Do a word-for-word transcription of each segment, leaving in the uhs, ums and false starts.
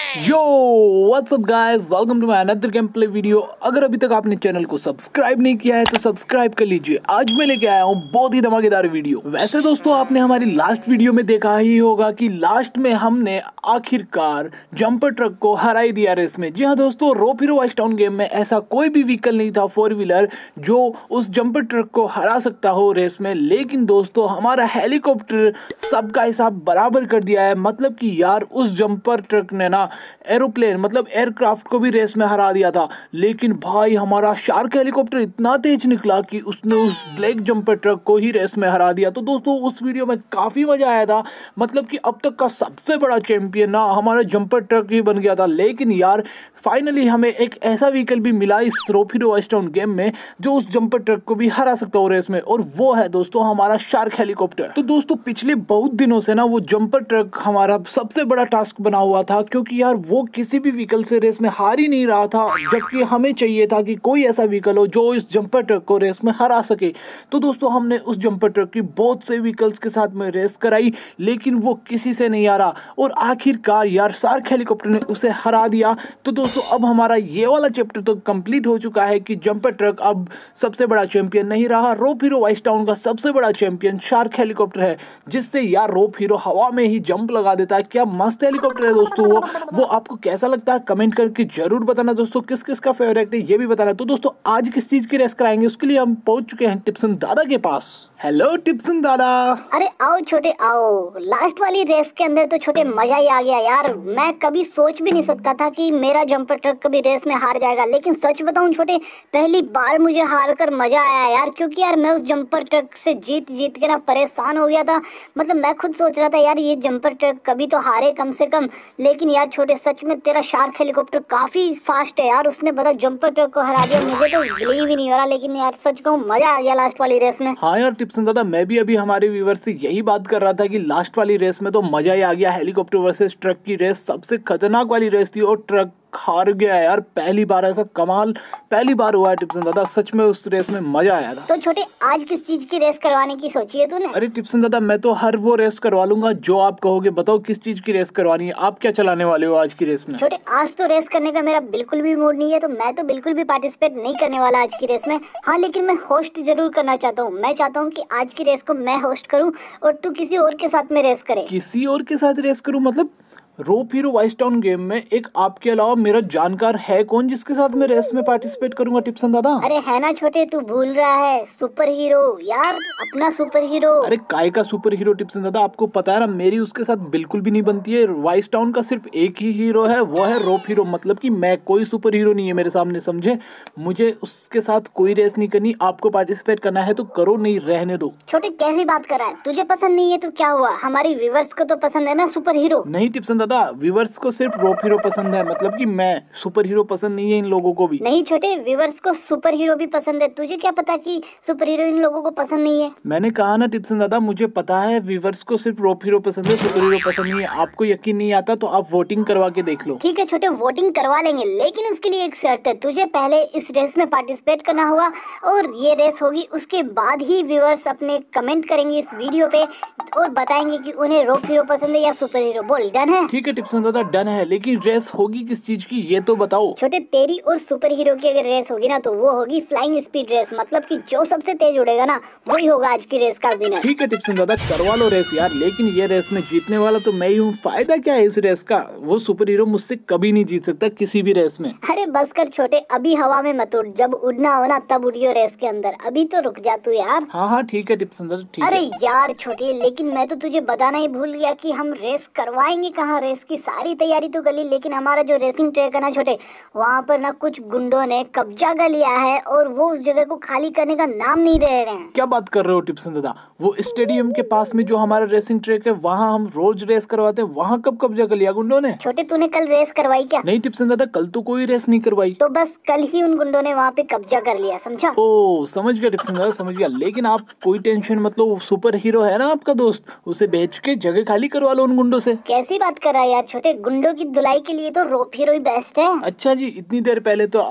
Yo what's up guys, welcome to my another game play video. अगर अभी तक आपने चैनल को सब्सक्राइब नहीं किया है तो सब्सक्राइब कर लीजिए। आज मैं लेके आया हूँ बहुत ही धमाकेदार वीडियो। वैसे दोस्तों, आपने हमारी लास्ट वीडियो में देखा ही होगा कि लास्ट में हमने आखिरकार जंपर ट्रक को हरा ही दिया रेस में। जी हाँ दोस्तों, rope hero vice town game में ऐसा कोई भी व्हीकल नहीं था फोर व्हीलर जो उस जंपर ट्रक को हरा सकता हो रेस में। लेकिन दोस्तों, हमारा हेलीकॉप्टर सबका हिसाब बराबर कर दिया है। मतलब कि यार, उस जंपर ट्रक ने ना एरोप्लेन मतलब एयरक्राफ्ट को भी रेस में हरा दिया था। लेकिन भाई, हमारा शार्क हेलीकॉप्टर इतना तेज निकला कि उसने उस ब्लैक जंपर ट्रक को ही रेस में हरा दिया। तो दोस्तों, उस वीडियो में काफी मजा आया था। मतलब कि अब तक का सबसे बड़ा चैंपियन ना हमारा जंपर ट्रक ही बन गया था। लेकिन यार, फाइनली हमें एक ऐसा व्हीकल भी मिला इस rope hero vice town game में जो उस जंपर ट्रक को भी हरा सकता हो रेस में, और वो है दोस्तों हमारा शार्क हेलीकॉप्टर। तो दोस्तों, पिछले बहुत दिनों से ना वो जंपर ट्रक हमारा सबसे बड़ा टास्क बना हुआ था, क्योंकि यार वो किसी भी व्हीकल से रेस में हार ही नहीं रहा था। जबकि हमें चाहिए था कि कोई ऐसा व्हीकल हो जो इस जंपर ट्रक को रेस में हरा सके। तो दोस्तों, हमने उस जंपर ट्रक की बहुत से व्हीकल्स के साथ में रेस कराई, लेकिन वो किसी से नहीं हारा। और आखिरकार यार, शार्क हेलीकॉप्टर ने उसे हरा दिया। तो दोस्तों, अब हमारा ये वाला चैप्टर तो कंप्लीट हो चुका है कि जंपर ट्रक अब सबसे बड़ा चैंपियन नहीं रहा। रोप हीरो वाइस टाउन का सबसे बड़ा चैंपियन शार्क हेलीकॉप्टर है, जिससे यार रोप हीरो हवा में ही जंप लगा देता है। क्या मस्त हेलीकॉप्टर है दोस्तों वो वो आपको कैसा लगता है कमेंट करके जरूर बताना दोस्तों। किस किस का फेवरेट है ये भी बताना। तो दोस्तों, आज किस चीज की रेस कराएंगे उसके लिए हम पहुंच चुके हैं टिप्सन दादा के पास। हेलो टिप्सन दादा। अरे आओ छोटे आओ। लास्ट वाली रेस के अंदर तो छोटे मजा ही आ गया यार। मैं कभी सोच भी नहीं सकता था कि मेरा जंपर ट्रक कभी रेस में हार जाएगा। लेकिन सच बताऊं छोटे, पहली बार मुझे हार कर मजा आया यार। क्योंकि यार मैं उस जंपर ट्रक से जीत जीत के ना परेशान हो गया था। मतलब मैं खुद सोच रहा था यार, ये जंपर ट्रक कभी तो हारे कम से कम। लेकिन यार छोटे, सच में तेरा शार्क हेलीकॉप्टर काफी फास्ट है यार। उसने बता जंपर ट्रक को हरा दिया। मुझे तो बिलीव ही नहीं हो रहा। लेकिन यार सच कहूं, मजा आ गया लास्ट वाली रेस में। हाँ यार टिप्सन दादा, मैं भी अभी हमारे व्यूवर से यही बात कर रहा था कि लास्ट वाली रेस में तो मजा ही आ गया। हेलीकॉप्टर वर्सेस ट्रक की रेस सबसे खतरनाक वाली रेस थी और ट्रक हार गया यार। पहली बार ऐसा कमाल पहली बार हुआ है टिप्सन दादा। सच में उस रेस में मजा आया था। तो छोटे, आज किस चीज की रेस करवाने की सोची है तूने? अरे टिप्सन दादा, मैं तो हर वो रेस करवा लूंगा जो आप कहोगे। बताओ किस चीज की रेस करवानी है। आप क्या चलाने वाले हो आज की रेस में? छोटे, आज तो रेस करने का मेरा बिल्कुल भी मूड नहीं है, तो मैं तो बिल्कुल भी पार्टिसिपेट नहीं करने वाला आज की रेस में। हाँ, लेकिन मैं होस्ट जरूर करना चाहता हूँ। मैं चाहता हूँ कि आज की रेस को मैं होस्ट करूँ और तू किसी और के साथ में रेस करे। किसी और के साथ रेस करूं? मतलब rope hero vice town game में एक आपके अलावा मेरा जानकार है कौन जिसके साथ मैं रेस में पार्टिसिपेट करूंगा टिप्सन दादा? अरे है ना छोटे, तू भूल रहा है, सुपर हीरो यार, अपना सुपर हीरो। अरे काय का सुपर हीरो टिप्सन दादा? आपको पता है ना, मेरी उसके साथ बिल्कुल भी नहीं बनती है। वाइस टाउन का सिर्फ एक ही हीरो है, वो है रोप हीरो। मतलब कि मैं कोई सुपर हीरो नहीं है मेरे सामने, समझे? मुझे उसके साथ कोई रेस नहीं करनी। आपको पार्टिसिपेट करना है तो करो, नहीं रहने दो। छोटे, कैसी बात कर रहा है? तुझे पसंद नहीं है तो क्या हुआ? हमारी व्यूवर्स को तो पसंद है ना सुपर हीरो। नहीं टिप्सन दादा, व्यूवर्स को सिर्फ रोप हीरो पसंद है। मतलब कि मैं सुपर हीरो पसंद नहीं है इन लोगों को भी। नहीं छोटे, व्यूवर्स को सुपर हीरो भी पसंद है। तुझे क्या पता कि सुपर हीरो इन लोगों को पसंद नहीं है? मैंने कहा ना टिप्सन दादा, मुझे पता है व्यूवर्स को सिर्फ रोप हीरो पसंद है, सुपर हीरो पसंद नहीं है। आपको यकीन नहीं आता तो आप वोटिंग करवा के देख लो। ठीक है छोटे, वोटिंग करवा लेंगे, लेकिन उसके लिए एक शर्त है। तुझे पहले इस रेस में पार्टिसिपेट करना होगा और ये रेस होगी, उसके बाद ही व्यूवर्स अपने कमेंट करेंगे इस वीडियो पे और बताएंगे कि उन्हें रोप हीरो पसंद है या सुपर हीरो। बोल, डन है? ठीक है टिप्सन दादा, डन है। लेकिन रेस होगी किस चीज की ये तो बताओ। छोटे, तेरी और सुपर हीरो की अगर रेस होगी ना तो वो होगी फ्लाइंग स्पीड रेस। मतलब कि जो सबसे तेज उड़ेगा ना वही होगा आज की रेस का विनर। ठीक है टिप्सन दादा, करवा लो रेस यार। लेकिन ये रेस में जीतने वाला तो मैं ही हूँ। फायदा क्या है इस रेस का? वो सुपर हीरो मुझसे कभी नहीं जीत सकता किसी भी रेस में। अरे बस कर छोटे, अभी हवा में मत उड़। जब उड़ना हो ना तब उड़ियो रेस के अंदर। अभी तो रुक जा तू यार। हाँ हाँ ठीक है टिप्सन दादा, ठीक अरे है। यार छोटे, लेकिन मैं तो तुझे बताना ही भूल गया कि हम रेस करवाएंगे कहाँ। रेस की सारी तैयारी तो कर ली, लेकिन हमारा जो रेसिंग ट्रैक है ना छोटे, वहाँ पर ना कुछ गुंडों ने कब्जा कर लिया है और वो उस जगह को खाली करने का नाम नहीं दे रहे हैं। क्या बात कर रहे हो टिप्सन दादा? वो स्टेडियम के पास में जो हमारा रेसिंग ट्रैक है, वहाँ हम रोज रेस करवाते हैं, वहाँ कब कब्जा कर लिया गुंडों ने? छोटे, तूने कल रेस करवाई क्या? नहीं टिप्सन दादा, कल तो कोई रेस नहीं करवाई। तो बस कल ही उन गुंडों ने वहाँ पे कब्जा कर लिया, समझा? ओ समझ गया टिप्सन दादा, समझ गया। लेकिन आप कोई टेंशन मत लो, सुपर हीरो है ना आपका दोस्त, उसे भेज के जगह खाली करवा लो उन गुंडों से। कैसी बात कर रहा है यार छोटे, गुंडों की धुलाई के लिए तो रोप हीरो ही बेस्ट है। अच्छा जी, इतनी देर पहले तो आप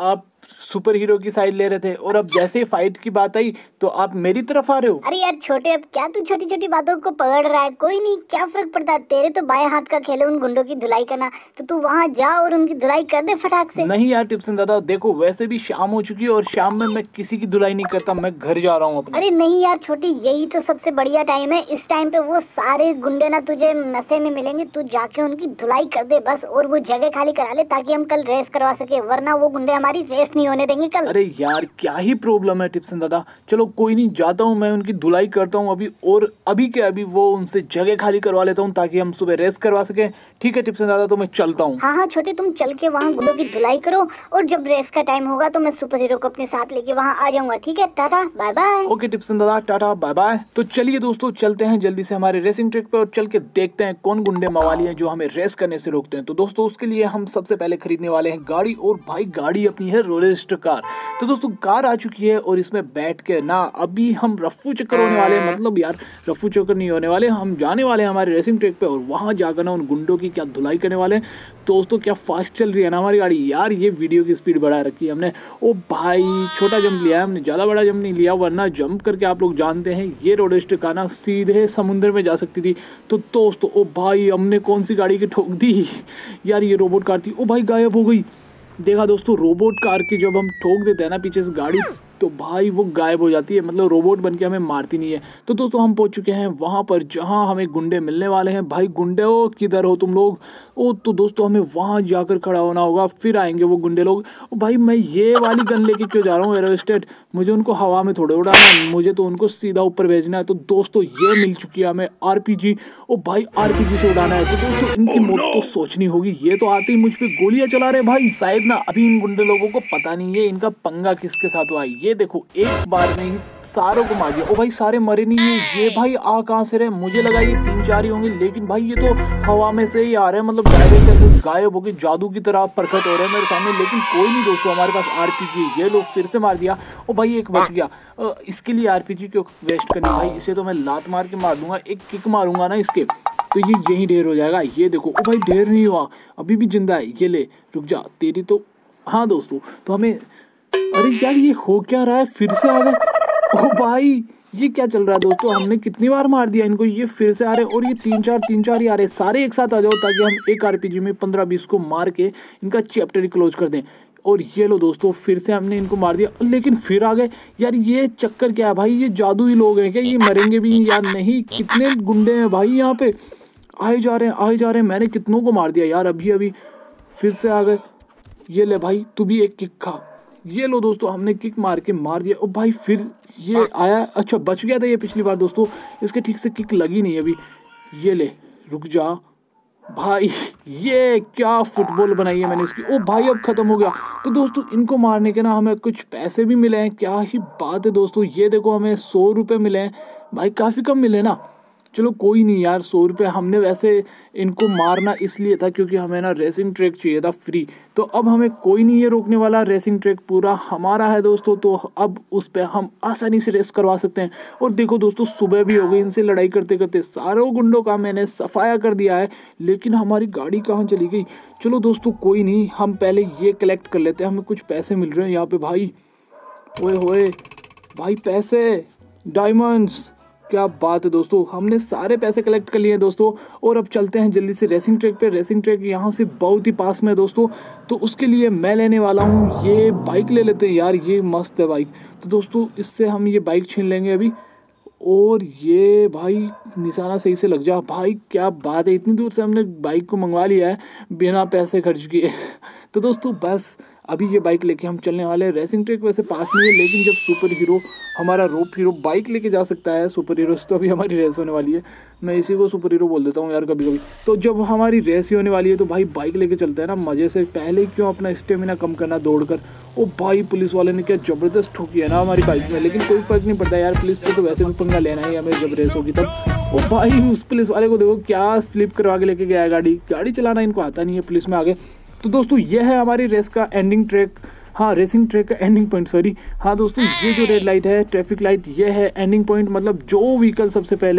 सुपर हीरो की साइड ले रहे थे और अब जैसे फाइट की बात आई तो आप मेरी तरफ आ रहे हो। अरे यार छोटे, अब क्या तू छोटी छोटी बातों को पकड़ रहा है? कोई नहीं, क्या फर्क पड़ता है, तेरे तो बाएं हाथ का खेल है उन गुंडों की धुलाई करना, तो तू वहाँ जा और उनकी धुलाई कर दे फटाक से। नहीं यार टिप्सन दादा, देखो वैसे भी शाम हो चुकी है और शाम में मैं किसी की धुलाई नहीं करता, मैं घर जा रहा हूँ अपने। अरे नहीं यार छोटी, यही तो सबसे बढ़िया टाइम है। इस टाइम पे वो सारे गुंडे ना तुझे नशे में मिलेंगे, तू जाके उनकी धुलाई कर दे बस, और वो जगह खाली करा ले ताकि हम कल रेस करवा सके, वरना वो गुंडे हमारी रेस नहीं होने देंगे कल। अरे यार क्या ही प्रॉब्लम है टिप्सन दादा, चलो कोई नहीं, जाता हूँ मैं उनकी धुलाई करता हूँ अभी, और अभी के अभी वो उनसे जगह खाली करवा लेता हूँ ताकि हम सुबह रेस करवा सके। ठीक है टिप्सन दादा, तो मैं चलता हूँ। हाँ हाँ छोटे, तुम चल के वहाँ गुंडों की धुलाई करो, और जब रेस का टाइम होगा तो मैं सुपर हीरो को अपने साथ लेके वहाँ आ जाऊंगा। ठीक है, टाटा बाय बाय। ओके टिप्सन दादा, टाटा बाय बाय। तो चलिए दोस्तों, चलते हैं जल्दी से हमारे रेसिंग ट्रैक पे और चल के देखते हैं कौन गुंडे मवाली हैं जो हमें रेस करने से रोकते हैं। तो दोस्तों उसके लिए हम सबसे पहले खरीदने वाले हैं गाड़ी, और भाई गाड़ी अपनी है रोलेस्टर कार। तो दोस्तों कार आ चुकी है और इसमें बैठ के ना अभी हम रफ्फू चक्कर होने वाले हैं, मतलब यार रफ्फू चक्कर नहीं होने वाले, हम जाने वाले हैं हमारे रेसिंग ट्रैक पे और वहाँ जाकर ना उन गुंडों की क्या धुलाई करने वाले हैं। दोस्तों क्या फास्ट चल रही है ना हमारी गाड़ी यार, ये वीडियो की स्पीड बढ़ा रखी है हमने। ओ भाई छोटा जंप लिया है हमने, ज़्यादा बड़ा जंप नहीं लिया, वरना जंप करके आप लोग जानते हैं ये रोडेस्टर कार ना सीधे समुद्र में जा सकती थी। तो दोस्तों ओ भाई हमने कौन सी गाड़ी की ठोक दी यार, ये रोबोट कार थी। ओ भाई गायब हो गई। देखा दोस्तों, रोबोट कार की जब हम ठोक देते हैं ना पीछे से गाड़ी, तो भाई वो गायब हो जाती है, मतलब रोबोट बनके हमें मारती नहीं है। तो दोस्तों हम पहुंच चुके हैं वहां पर जहां हमें गुंडे मिलने वाले हैं। भाई गुंडे हो किधर हो तुम लोग? ओ तो दोस्तों हमें वहां जाकर खड़ा होना होगा, फिर आएंगे वो गुंडे लोग। ओ भाई मैं ये वाली गन लेके क्यों जा रहा हूँ एरोस्टेट, मुझे उनको हवा में थोड़े उड़ाना, मुझे तो उनको सीधा ऊपर भेजना है। तो दोस्तों ये मिल चुकी है हमें आरपीजी। ओ भाई आरपीजी से उड़ाना है। तो दोस्तों इनकी मौत तो सोचनी होगी, ये तो आते ही मुझ पर गोलियां चला रहे भाई। शायद ना अभी इन गुंडे लोगों को पता नहीं है इनका पंगा किसके साथ हुआ है। ये देखो एक बार में ही सारों को मार दिया। ओ भाई सारे मरे नहीं है, ये भाई आ कहाँ से रहे? मुझे लगा ये तीन चार ही होंगे, लेकिन भाई ये तो हवा में से ही आ रहे हैं, मतलब डायरेक्ट ऐसे गायब हो गए, जादू की तरह प्रकट हो रहे हैं मेरे सामने। लेकिन कोई नहीं दोस्तों, हमारे पास आरपीजी, ये लो फिर से मार दिया। ओ भाई एक बच गया, इसके लिए आरपीजी क्यों वेस्ट करनी भाई, इसे तो मैं लात मार के मार दूंगा, एक किक मारूंगा ना इसके तो ये यही ढेर हो जाएगा। ये देखो ओ भाई ढेर नहीं हुआ, अभी भी जिंदा है। ये ले रुक जा तेरी तो। हाँ दोस्तों तो हमें, अरे यार ये हो क्या रहा है, फिर से आ गए। ओ भाई ये क्या चल रहा है दोस्तों, हमने कितनी बार मार दिया इनको, ये फिर से आ रहे हैं और ये तीन चार तीन चार ही आ रहे हैं। सारे एक साथ आ जाओ ताकि हम एक आरपीजी में पंद्रह बीस को मार के इनका चैप्टर ही क्लोज कर दें। और ये लो दोस्तों फिर से हमने इनको मार दिया, लेकिन फिर आ गए। यार ये चक्कर क्या है भाई, ये जादुई लोग हैं क्या, ये मरेंगे भी या नहीं? कितने गुंडे हैं भाई यहाँ पे, आए जा रहे हैं आए जा रहे हैं। मैंने कितनों को मार दिया यार, अभी अभी फिर से आ गए। ये ले भाई तू भी एक किक खा। ये लो दोस्तों हमने किक मार के मार दिया। ओ भाई फिर ये आया, अच्छा बच गया था ये पिछली बार दोस्तों, इसके ठीक से किक लगी नहीं अभी। ये ले रुक जा भाई, ये क्या फुटबॉल बनाई है मैंने इसकी। ओ भाई अब खत्म हो गया। तो दोस्तों इनको मारने के ना हमें कुछ पैसे भी मिले हैं, क्या ही बात है दोस्तों। ये देखो हमें सौ रुपये मिले हैं भाई, काफ़ी कम मिले ना। चलो कोई नहीं यार, सौ रुपये हमने वैसे इनको मारना इसलिए था क्योंकि हमें ना रेसिंग ट्रैक चाहिए था फ्री। तो अब हमें कोई नहीं ये रोकने वाला, रेसिंग ट्रैक पूरा हमारा है दोस्तों। तो अब उस पर हम आसानी से रेस करवा सकते हैं। और देखो दोस्तों सुबह भी हो गई, इनसे लड़ाई करते करते सारों गुंडों का मैंने सफाया कर दिया है, लेकिन हमारी गाड़ी कहाँ चली गई। चलो दोस्तों कोई नहीं, हम पहले ये कलेक्ट कर लेते हैं, हमें कुछ पैसे मिल रहे हैं यहाँ पे भाई। ओए होए भाई पैसे, डायमंड्स, क्या बात है दोस्तों, हमने सारे पैसे कलेक्ट कर लिए हैं दोस्तों। और अब चलते हैं जल्दी से रेसिंग ट्रैक पे। रेसिंग ट्रैक यहाँ से बहुत ही पास में है दोस्तों, तो उसके लिए मैं लेने वाला हूँ ये बाइक ले लेते हैं यार, ये मस्त है बाइक। तो दोस्तों इससे हम ये बाइक छीन लेंगे अभी। और ये भाई निशाना सही से लग जा भाई, क्या बात है, इतनी दूर से हमने बाइक को मंगवा लिया है बिना पैसे खर्च किए। तो दोस्तों बस अभी ये बाइक लेके हम चलने वाले हैं। रेसिंग ट्रैक वैसे पास में है, लेकिन जब सुपर हीरो हमारा रोप हीरो बाइक लेके जा सकता है, सुपर हीरो से तो अभी हमारी रेस होने वाली है, मैं इसी को सुपर हीरो बोल देता हूँ यार कभी कभी। तो जब हमारी रेस ही होने वाली है तो भाई बाइक लेके चलते हैं ना मज़े से, पहले क्यों अपना स्टेमिना कम करना दौड़ कर। ओ भाई पुलिस वाले ने क्या ज़बरदस्त ठोकी है ना हमारी बाइक में, लेकिन कोई फ़र्क नहीं पड़ता यार, पुलिस से तो वैसे भी पंगा लेना ही हमें जब रेस होगी तब। ओ भाई उस पुलिस वाले को देखो क्या फ्लिप करवा के लेके गया है गाड़ी, गाड़ी चलाना इनको आता नहीं है पुलिस में आगे। तो दोस्तों ये है हमारी रेस का एंडिंग ट्रैक, हाँ रेसिंग ट्रैक का एंडिंग पॉइंट, सॉरी। हाँ दोस्तों ये जो रेड लाइट है ट्रैफिक लाइट, ये है एंडिंग पॉइंट, मतलब जो व्हीकल सबसे पहले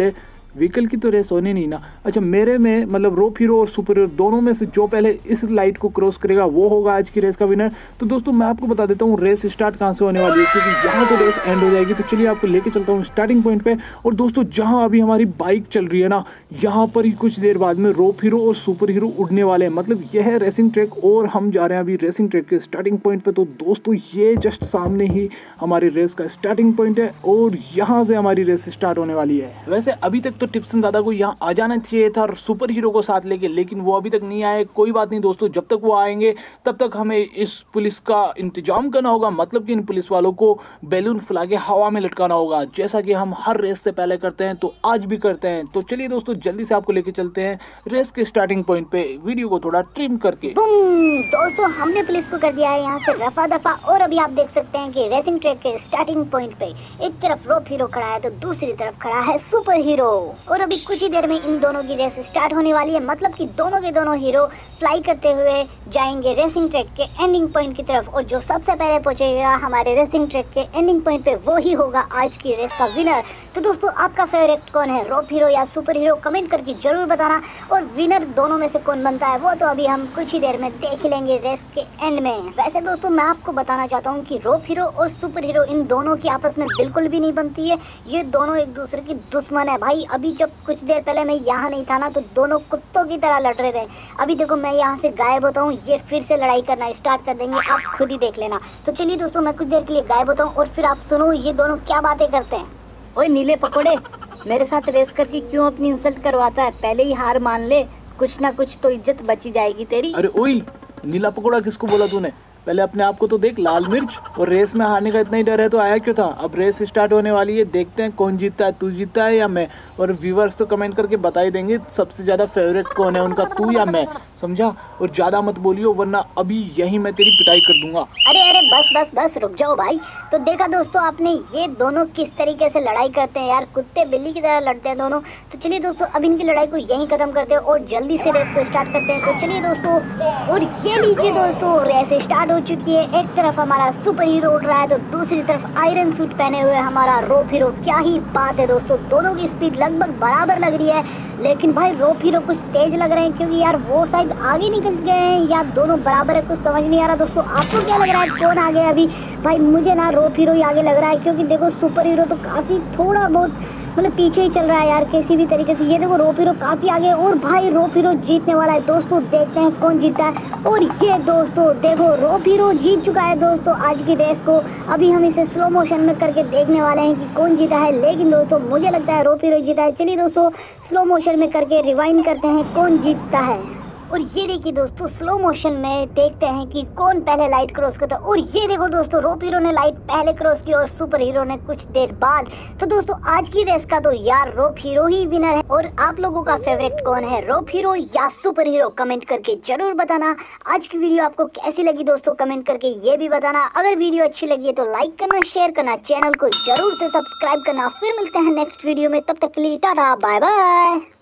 व्हीकल की तो रेस होनी नहीं ना। अच्छा, मेरे में मतलब रोप हीरो और सुपर हीरो दोनों में से जो पहले इस लाइट को क्रॉस करेगा वो होगा आज की रेस का विनर। तो दोस्तों मैं आपको बता देता हूँ रेस स्टार्ट कहाँ से होने वाली है, क्योंकि यहाँ तो रेस एंड हो जाएगी। तो चलिए आपको लेके चलता हूँ स्टार्टिंग पॉइंट पे। और दोस्तों जहाँ अभी हमारी बाइक चल रही है ना, यहाँ पर ही कुछ देर बाद में रोप हीरो और सुपर हीरो उड़ने वाले हैं। मतलब यह है रेसिंग ट्रैक और हम जा रहे हैं अभी रेसिंग ट्रैक के स्टार्टिंग पॉइंट पे। तो दोस्तों ये जस्ट सामने ही हमारी रेस का स्टार्टिंग पॉइंट है और यहाँ से हमारी रेस स्टार्ट होने वाली है। वैसे अभी तक तो टिप्सन दादा को यहाँ आ जाना चाहिए था सुपर हीरो को साथ लेके, लेकिन वो अभी तक नहीं आए। कोई बात नहीं दोस्तों, जब तक वो आएंगे तब तक हमें इस पुलिस का इंतजाम करना होगा। मतलब कि इन पुलिस वालों को बैलून फुला के हवा में लटकाना होगा, जैसा कि हम हर रेस से पहले करते हैं तो आज भी करते हैं। तो चलिए दोस्तों जल्दी से आपको लेके चलते हैं रेस के स्टार्टिंग पॉइंट पे, वीडियो को थोड़ा ट्रिम करके। दोस्तों हमने पुलिस को कर दिया है यहाँ से रफा दफा, और अभी आप देख सकते हैं कि रेसिंग ट्रैक के स्टार्टिंग पॉइंट पे एक तरफ रोप हीरो खड़ा है तो दूसरी तरफ खड़ा है सुपर हीरो। और अभी कुछ ही देर में इन दोनों की रेस स्टार्ट होने वाली है। मतलब कि दोनों के दोनों हीरो फ्लाई करते हुए जाएंगे रेसिंग ट्रैक के एंडिंग पॉइंट की तरफ, और जो सबसे पहले पहुंचेगा हमारे रेसिंग ट्रैक के एंडिंग पॉइंट पे वो ही होगा आज की रेस का विनर। तो दोस्तों आपका फेवरेट कौन है, रोप हीरो या सुपर हीरो, कमेंट करके जरूर बताना। और विनर दोनों में से कौन बनता है वो तो अभी हम कुछ ही देर में देख लेंगे रेस के एंड में। वैसे दोस्तों मैं आपको बताना चाहता हूँ कि रोप हीरो और सुपर हीरो इन दोनों की आपस में बिल्कुल भी नहीं बनती है। ये दोनों एक दूसरे की दुश्मन है भाई। अभी जब कुछ देर पहले मैं यहाँ नहीं था ना तो दोनों कुत्तों की तरह लड़ रहे थे। अभी देखो मैं यहाँ से गायब होता हूँ, ये फिर से लड़ाई करना स्टार्ट कर देंगे, आप खुद ही देख लेना। तो चलिए दोस्तों मैं कुछ देर के लिए गायब होता हूँ और फिर आप सुनो ये दोनों क्या बातें करते हैं। ओए नीले पकोड़े, मेरे साथ रेस करके क्यों अपनी इंसल्ट करवाता है? पहले ही हार मान ले, कुछ ना कुछ तो इज्जत बची जाएगी तेरी। अरे ओए नीला पकोड़ा किसको बोला तूने? पहले अपने आप को तो देख, लाल मिर्च। और रेस में हारने का इतना ही डर है तो आया क्यों था? अब रेस स्टार्ट होने वाली है, देखते हैं कौन जीतता है, तू जीतता है या मैं। और व्यूवर्स तो कमेंट करके बता ही देंगे सबसे ज़्यादा फेवरेट कौन है उनका, तू या मैं, समझा? और ज़्यादा मत बोलियो वरना अभी यहीं मैं तेरी पिटाई कर दूंगा। अरे अरे बस बस बस रुक जाओ भाई। तो देखा दोस्तों आपने ये दोनों किस तरीके से लड़ाई करते हैं यार, कुत्ते बिल्ली की तरह लड़ते हैं दोनों। तो चलिए दोस्तों अब इनकी लड़ाई को यहीं खत्म करते हैं और जल्दी से रेस को स्टार्ट करते हैं। तो चलिए दोस्तों, और ये लीजिए दोस्तों रेस स्टार्ट हो चुकी है। एक तरफ हमारा सुपर हीरो उड़ रहा है तो दूसरी तरफ आयरन सूट पहने हुए हमारा रोप हीरो। क्या ही बात है दोस्तों, दोनों की स्पीड लगभग बराबर लग रही है, लेकिन भाई रोप हीरो कुछ तेज लग रहे हैं क्योंकि यार वो शायद आगे निकल गए हैं या दोनों बराबर है, कुछ समझ नहीं आ रहा। दोस्तों आपको क्या लग रहा है कौन आगे अभी? भाई मुझे ना रोप हीरो ही आगे लग रहा है, क्योंकि देखो सुपर हीरो तो काफ़ी थोड़ा बहुत मतलब पीछे ही चल रहा है यार किसी भी तरीके से। ये देखो रोप हीरो काफ़ी आगे, और भाई रोप हीरो जीतने वाला है दोस्तों, देखते हैं कौन जीता है। और ये दोस्तों देखो रोप हीरो जीत चुका है दोस्तों आज की रेस को। अभी हम इसे स्लो मोशन में करके देखने वाले हैं कि कौन जीता है, लेकिन दोस्तों मुझे लगता है रोप हीरो जीता है। चलिए दोस्तों स्लो मोशन में करके रिवाइंड करते हैं कौन जीतता है। और ये देखिए दोस्तों स्लो मोशन में देखते हैं कि कौन पहले लाइट क्रॉस करता है। और ये देखो दोस्तों रोप हीरो ने लाइट पहले क्रॉस की और सुपर हीरो ने कुछ देर बाद। तो दोस्तों आज की रेस का तो यार रोप हीरो ही विनर है। और आप लोगों का फेवरेट कौन है, रोप हीरो या सुपर हीरो, कमेंट करके जरूर बताना। आज की वीडियो आपको कैसी लगी दोस्तों कमेंट करके ये भी बताना। अगर वीडियो अच्छी लगी है तो लाइक करना, शेयर करना, चैनल को जरूर से सब्सक्राइब करना। फिर मिलते हैं नेक्स्ट वीडियो में, तब तक के लिए टाटा बाय बाय।